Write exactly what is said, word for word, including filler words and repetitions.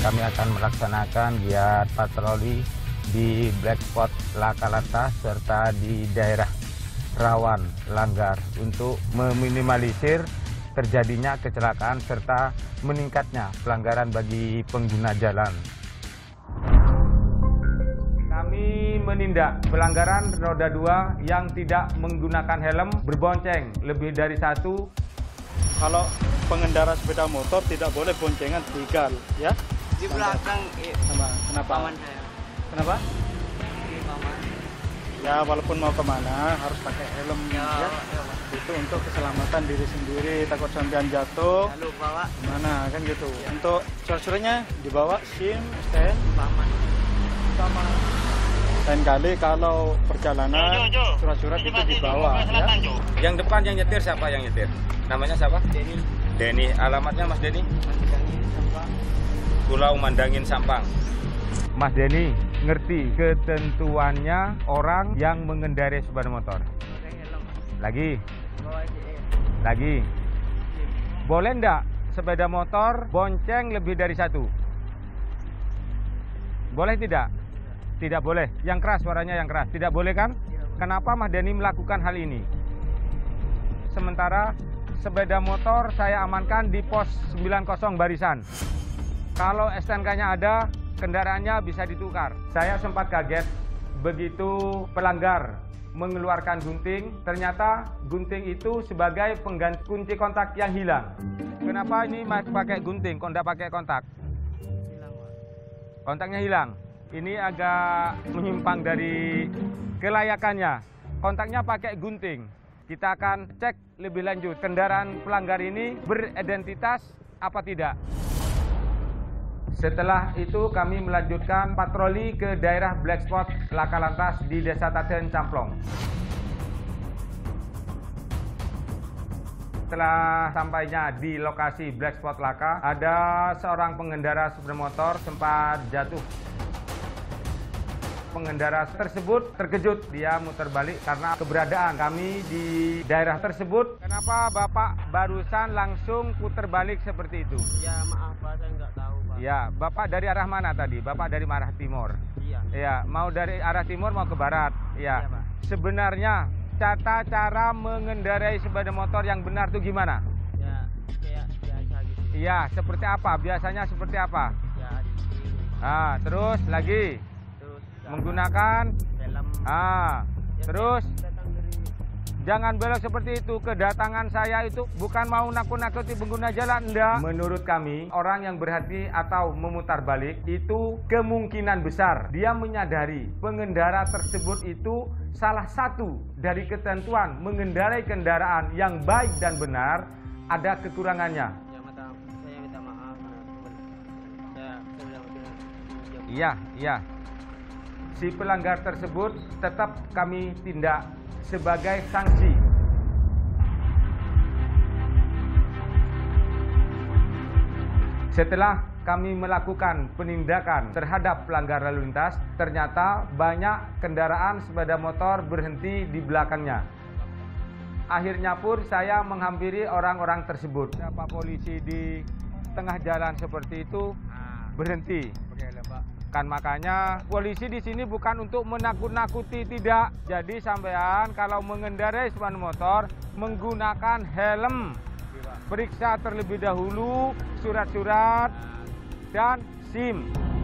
kami akan melaksanakan giat patroli di black spot laka lantas serta di daerah rawan langgar untuk meminimalisir terjadinya kecelakaan serta meningkatnya pelanggaran bagi pengguna jalan. Kami menindak pelanggaran roda dua yang tidak menggunakan helm berbonceng lebih dari satu. Kalau pengendara sepeda motor tidak boleh boncengan tiga, ya? Di belakang. Sama, kenapa? Paman saya. Kenapa? Di paman. Ya, walaupun mau kemana harus pakai helm, Ya, ya. ya. Itu untuk keselamatan diri sendiri, takut sampean jatuh. Lalu bawa Mana kan gitu. Ya. Untuk surat-suratnya dibawa SIM, stand, paman. sama. Lain kali kalau perjalanan surat-surat itu dibawa, ya. Yang depan yang nyetir siapa yang nyetir? Namanya siapa? Denny. Denny. Alamatnya Mas Denny? Mandangin sampah. Pulau Mandangin Sampang. Mas Denny, ngerti ketentuannya orang yang mengendarai sepeda motor? Pakai helm. Lagi, Bawa S E. lagi. Boleh ndak sepeda motor bonceng lebih dari satu? Boleh tidak? Tidak boleh. Yang keras, suaranya yang keras. Tidak boleh kan? Kenapa Mas Denny melakukan hal ini? Sementara sepeda motor saya amankan di pos sembilan puluh barisan. Kalau S T N K-nya ada, kendaraannya bisa ditukar. Saya sempat kaget begitu pelanggar mengeluarkan gunting, ternyata gunting itu sebagai pengganti kunci kontak yang hilang. Kenapa ini masih pakai gunting, kok tidak pakai kontak? Hilang, Pak. Kontaknya hilang. Ini agak menyimpang dari kelayakannya. Kontaknya pakai gunting. Kita akan cek lebih lanjut kendaraan pelanggar ini beridentitas apa tidak. Setelah itu kami melanjutkan patroli ke daerah black spot laka lantas di Desa Taten Camplong. Setelah sampainya di lokasi black spot laka, ada seorang pengendara sepeda motor sempat jatuh. Pengendara tersebut terkejut, dia muter balik karena keberadaan kami di daerah tersebut. Kenapa Bapak barusan langsung putar balik seperti itu? Ya maaf Pak, saya nggak tahu Pak. Ya, Bapak dari arah mana tadi? Bapak dari arah timur. Iya. Ya, mau dari arah timur mau ke barat. Ya. Iya, Pak. Sebenarnya tata cara mengendarai sepeda motor yang benar itu gimana? Ya kayak biasa gitu. Iya, seperti apa? Biasanya seperti apa? Ya di sini. Ah, terus lagi Terus menggunakan helm. ah, Ya, terus datang dari jangan belok seperti itu. Kedatangan saya itu bukan mau nakut-nakuti pengguna jalan, enggak. Menurut kami, orang yang berhati atau memutar balik itu kemungkinan besar dia menyadari pengendara tersebut itu salah satu dari ketentuan mengendarai kendaraan yang baik dan benar ada kekurangannya. Ya minta, saya minta maaf. Saya sudah sudah. Iya, iya. Si pelanggar tersebut tetap kami tindak sebagai sanksi. Setelah kami melakukan penindakan terhadap pelanggar lalu lintas, ternyata banyak kendaraan sepeda motor berhenti di belakangnya. Akhirnya pun saya menghampiri orang-orang tersebut. Pak polisi di tengah jalan seperti itu berhenti. Kan makanya polisi di sini bukan untuk menakut-nakuti, tidak. Jadi sampean kalau mengendarai sepeda motor menggunakan helm. Periksa terlebih dahulu surat-surat dan SIM.